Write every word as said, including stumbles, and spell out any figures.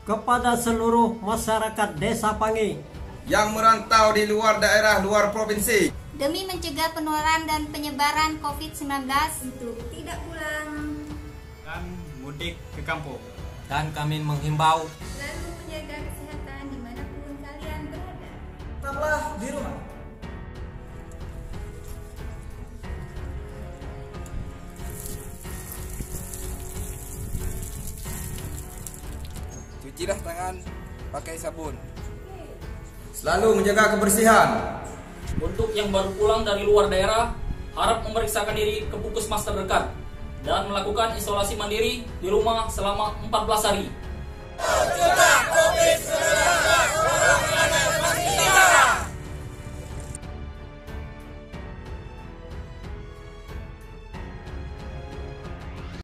kepada seluruh masyarakat Desa Pangi yang merantau di luar daerah luar provinsi demi mencegah penularan dan penyebaran covid sembilan belas untuk tidak pulang dan mudik ke kampung. Dan kami menghimbau selalu menjaga kesehatan dimanapun kalian berada. Tetaplah di rumah. Cucilah tangan pakai sabun. selalu menjaga kebersihan. Untuk yang baru pulang dari luar daerah, harap memeriksakan diri ke puskesmas terdekat dan melakukan isolasi mandiri di rumah selama empat belas hari. Cegah COVID